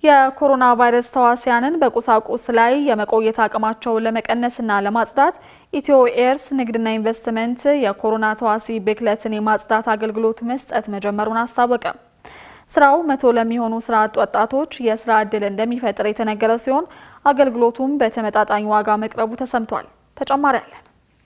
የኮሮና ቫይረስ ተዋሲያንን በቁሳቁስ ላይ የመቆየት አቅማቸውን ለመቀነስና ለማጽዳት ኢትዮ ኤርስ ንግድና ኢንቨስትመንት የኮሮና ተዋሲ ብክለትን የማጽዳት አገልግሎት መስጠት መጀመሩን አስታወቀ። ስራው 100 ለሚሆኑ ስራ አጥ ወጣቶች የስራ ዕድል እንደሚፈጥር የተነገረ ሲሆን አገልግሎቱም በተመጣጣኝ ዋጋ መቅረቡ ተሰምቷል። ተጨማሪ አለ።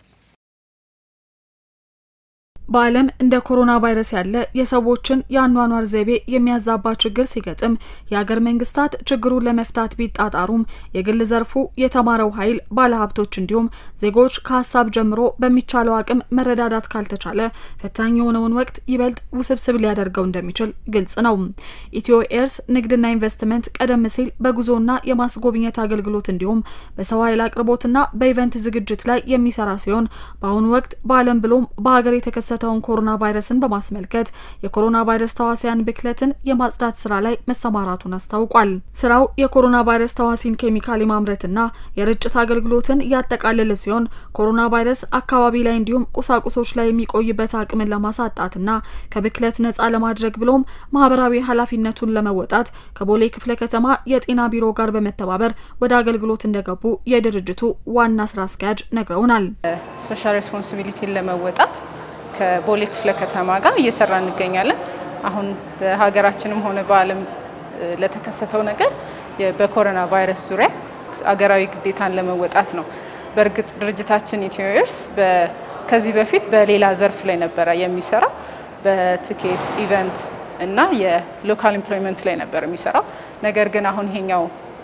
በዓለም እንደ ኮሮና ቫይረስ ያለ የሰዎችን ያኗኗር ዘይቤ የሚያዛባ ችግር ሲገጥም የሀገር መንግስታት ችግሩን ለመፍታት ቢጣጣሩም የግል ዘርፉ የተማረው ኃይል ባለሀብቶች እንዲሁም ዜጎች ከሐሳብ ጀምሮ በሚቻለው አቅም መረዳዳት ካልተቻለ ፈታኝ የሆነውን ወቅት ይበልጥ ውስብስብ ሊያደርገው እንደሚችል ግልጽ ነው። ኢትዮ ኤርስ ንግድና ኢንቨስትመንት ቀደም ሲል በጉዞና የማስጎብኘት አገልግሎት እንዲሁም በሰው ኃይል አቅርቦትና በኢቨንት ዝግጅት ላይ የሚሰራ ሲሆን በአሁኑ ወቅት በዓለም ብሎም በሀገር የተከሰተውን ኮሮና ቫይረስን በማስመልከት የኮሮና ቫይረስ ተዋሲያን ብክለትን የማጽዳት ስራ ላይ መሰማራቱን አስታውቋል። ስራው የኮሮና ቫይረስ ተዋሲን ኬሚካል የማምረትና የርጭት አገልግሎትን ያጠቃለለ ሲሆን ኮሮና ቫይረስ አካባቢ ላይ እንዲሁም ቁሳቁሶች ላይ የሚቆይበት አቅምን ለማሳጣትና ከብክለት ነፃ ለማድረግ ብሎም ማህበራዊ ኃላፊነቱን ለመወጣት ከቦሌ ክፍለ ከተማ የጤና ቢሮ ጋር በመተባበር ወደ አገልግሎት እንደገቡ የድርጅቱ ዋና ስራ አስኪያጅ ነግረውናል። ሶሻል ሬስፖንሲቢሊቲን ለመወጣት ከቦሌ ክፍለ ከተማ ጋር እየሰራ እንገኛለን። አሁን በሀገራችንም ሆነ በዓለም ለተከሰተው ነገር በኮሮና ቫይረስ ዙሪያ አገራዊ ግዴታን ለመወጣት ነው። በርግጥ ድርጅታችን ኢትዮ ኤርስ ከዚህ በፊት በሌላ ዘርፍ ላይ ነበር የሚሰራው በቲኬት ኢቨንት እና የሎካል ኤምፕሎይመንት ላይ ነበር የሚሰራው። ነገር ግን አሁን ይሄኛው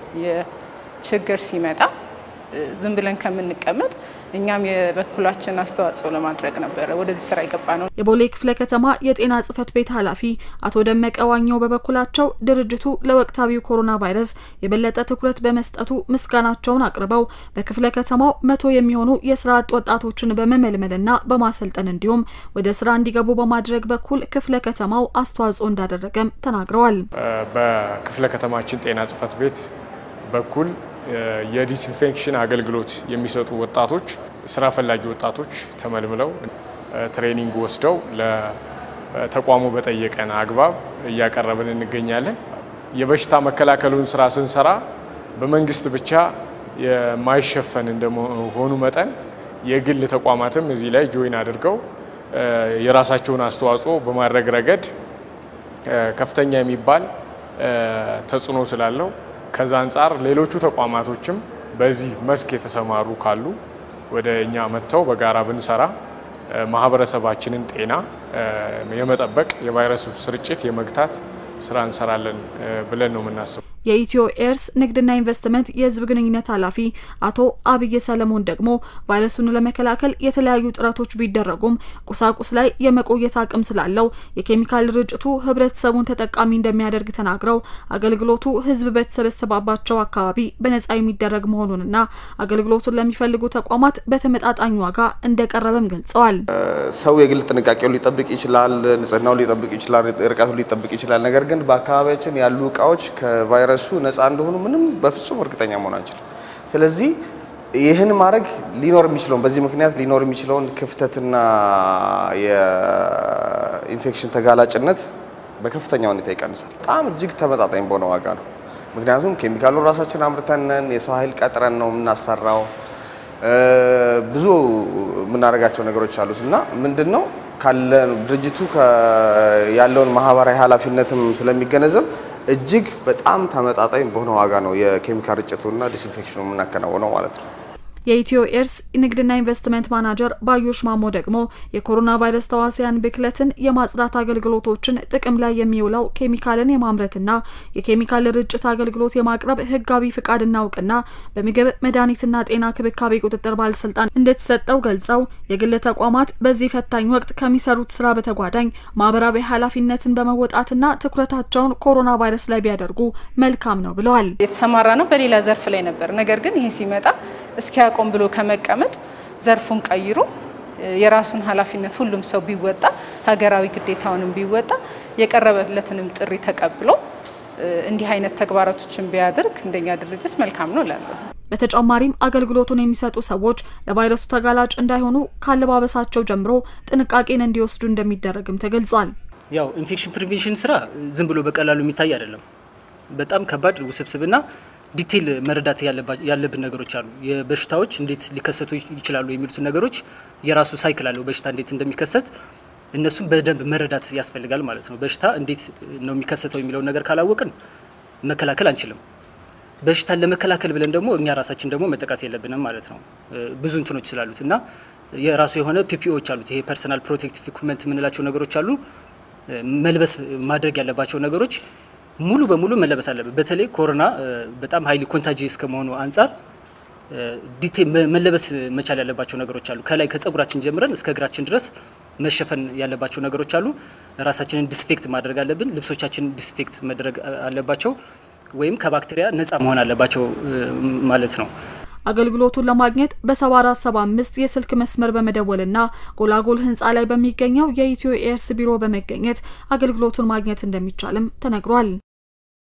የችግር ሲመጣ ዝም ብለን ከምንቀመጥ እኛም የበኩላችን አስተዋጽኦ ለማድረግ ነበር ወደዚህ ስራ የገባነው። የቦሌ ክፍለ ከተማ የጤና ጽፈት ቤት ኃላፊ አቶ ደመቀ ዋኘው በበኩላቸው ድርጅቱ ለወቅታዊው ኮሮና ቫይረስ የበለጠ ትኩረት በመስጠቱ ምስጋናቸውን አቅርበው በክፍለ ከተማው 100 የሚሆኑ የስራ አጥ ወጣቶችን በመመልመልና በማሰልጠን እንዲሁም ወደ ስራ እንዲገቡ በማድረግ በኩል ክፍለ ከተማው አስተዋጽኦ እንዳደረገም ተናግረዋል። በክፍለ ከተማችን ጤና ጽፈት ቤት በኩል የዲስኢንፌክሽን አገልግሎት የሚሰጡ ወጣቶች ስራ ፈላጊ ወጣቶች ተመልምለው ትሬኒንግ ወስደው ለተቋሙ በጠየቀን አግባብ እያቀረብን እንገኛለን። የበሽታ መከላከሉን ስራ ስንሰራ በመንግስት ብቻ የማይሸፈን እንደሆኑ መጠን የግል ተቋማትም እዚህ ላይ ጆይን አድርገው የራሳቸውን አስተዋጽኦ በማድረግ ረገድ ከፍተኛ የሚባል ተጽዕኖ ስላለው ከዛ አንፃር ሌሎቹ ተቋማቶችም በዚህ መስክ የተሰማሩ ካሉ ወደኛ መጥተው በጋራ ብንሰራ ማህበረሰባችንን ጤና የመጠበቅ የቫይረሱ ስርጭት የመግታት ስራ እንሰራለን ብለን ነው የምናስበው። የኢትዮ ኤርስ ንግድና ኢንቨስትመንት የህዝብ ግንኙነት ኃላፊ አቶ አብይ ሰለሞን ደግሞ ቫይረሱን ለመከላከል የተለያዩ ጥረቶች ቢደረጉም ቁሳቁስ ላይ የመቆየት አቅም ስላለው የኬሚካል ርጭቱ ህብረተሰቡን ተጠቃሚ እንደሚያደርግ ተናግረው አገልግሎቱ ህዝብ በተሰበሰበባቸው አካባቢ በነፃ የሚደረግ መሆኑንና አገልግሎቱን ለሚፈልጉ ተቋማት በተመጣጣኝ ዋጋ እንደቀረበም ገልጸዋል። ሰው የግል ጥንቃቄውን ሊጠብቅ ይችላል፣ ንጽህናውን ሊጠብቅ ይችላል፣ ርቀቱን ሊጠብቅ ይችላል። ነገር ግን በአካባቢያችን ያሉ እቃዎች ከቫይረሱ ነፃ እንደሆኑ ምንም በፍጹም እርግጠኛ መሆን አንችልም። ስለዚህ ይህን ማድረግ ሊኖር የሚችለው በዚህ ምክንያት ሊኖር የሚችለውን ክፍተትና የኢንፌክሽን ተጋላጭነት በከፍተኛ ሁኔታ ይቀንሳል። በጣም እጅግ ተመጣጣኝ በሆነ ዋጋ ነው። ምክንያቱም ኬሚካሉን ራሳችን አምርተን የሰው ኃይል ቀጥረን ነው የምናሰራው። ብዙ የምናደርጋቸው ነገሮች አሉና ምንድነው ካለ ድርጅቱ ያለውን ማህበራዊ ኃላፊነትም ስለሚገነዘብ እጅግ በጣም ተመጣጣኝ በሆነ ዋጋ ነው የኬሚካል ርጭቱና ዲስኢንፌክሽኑ የምናከናውነው ማለት ነው። የኢትዮ ኤርስ ንግድና ኢንቨስትመንት ማናጀር ባዮሽ ማሞ ደግሞ የኮሮና ቫይረስ ተዋሲያን ብክለትን የማጽዳት አገልግሎቶችን ጥቅም ላይ የሚውለው ኬሚካልን የማምረትና የኬሚካል ርጭት አገልግሎት የማቅረብ ህጋዊ ፍቃድና እውቅና በምግብ መድኃኒትና ጤና ክብካቤ ቁጥጥር ባለስልጣን እንደተሰጠው ገልጸው የግል ተቋማት በዚህ ፈታኝ ወቅት ከሚሰሩት ስራ በተጓዳኝ ማህበራዊ ኃላፊነትን በመወጣትና ትኩረታቸውን ኮሮና ቫይረስ ላይ ቢያደርጉ መልካም ነው ብለዋል። የተሰማራ ነው በሌላ ዘርፍ ላይ ነበር። ነገር ግን ይሄ ሲመጣ እስኪያቆም ብሎ ከመቀመጥ ዘርፉን ቀይሮ የራሱን ኃላፊነት ሁሉም ሰው ቢወጣ ሀገራዊ ግዴታውንም ቢወጣ የቀረበለትንም ጥሪ ተቀብሎ እንዲህ አይነት ተግባራቶችን ቢያደርግ እንደኛ ድርጅት መልካም ነው እላለሁ። በተጨማሪም አገልግሎቱን የሚሰጡ ሰዎች ለቫይረሱ ተጋላጭ እንዳይሆኑ ካለባበሳቸው ጀምሮ ጥንቃቄን እንዲወስዱ እንደሚደረግም ተገልጿል። ያው ኢንፌክሽን ፕሪቬንሽን ስራ ዝም ብሎ በቀላሉ የሚታይ አይደለም። በጣም ከባድ ውስብስብና ዲቴል መረዳት ያለብን ነገሮች አሉ የበሽታዎች እንዴት ሊከሰቱ ይችላሉ የሚሉት ነገሮች የራሱ ሳይክል አለው በሽታ እንዴት እንደሚከሰት እነሱን በደንብ መረዳት ያስፈልጋል ማለት ነው በሽታ እንዴት ነው የሚከሰተው የሚለው ነገር ካላወቅን መከላከል አንችልም በሽታን ለመከላከል ብለን ደግሞ እኛ ራሳችን ደግሞ መጠቃት የለብንም ማለት ነው ብዙ እንትኖች ስላሉትና የራሱ የሆነ ፒፒኦዎች አሉት ይሄ ፐርሰናል ፕሮቴክቲቭ ኢኩዊፕመንት ምንላቸው ነገሮች አሉ መልበስ ማድረግ ያለባቸው ነገሮች ሙሉ በሙሉ መለበስ አለበት በተለይ ኮሮና በጣም ሃይሊ ኮንታጂየስ ከመሆኑ አንፃር ዲቴል መለበስ መቻል ያለባቸው ነገሮች አሉ ከላይ ከጸጉራችን ጀምረን እስከ እግራችን ድረስ መሸፈን ያለባቸው ነገሮች አሉ ራሳችንን ዲስኢንፌክት ማድረግ አለብን ልብሶቻችንን ዲስኢንፌክት ማድረግ አለባቸው ወይም ከባክቴሪያ ነፃ መሆን አለባቸው ማለት ነው አገልግሎቱን ለማግኘት በ7475 የስልክ መስመር በመደወልና ጎላጎል ህንጻ ላይ በሚገኘው የኢትዮ ኤርስ ቢሮ በመገኘት አገልግሎቱን ማግኘት እንደሚቻልም ተነግሯል